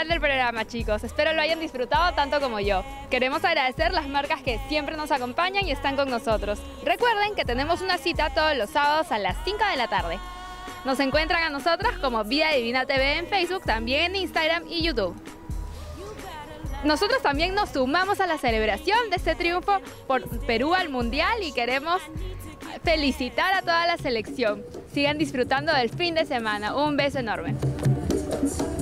final del programa, chicos. Espero lo hayan disfrutado tanto como yo. Queremos agradecer las marcas que siempre nos acompañan y están con nosotros. Recuerden que tenemos una cita todos los sábados a las 5 de la tarde. Nos encuentran a nosotras como Vida Divina TV en Facebook, también en Instagram y YouTube. Nosotros también nos sumamos a la celebración de este triunfo por Perú al Mundial y queremos felicitar a toda la selección. Sigan disfrutando del fin de semana. Un beso enorme.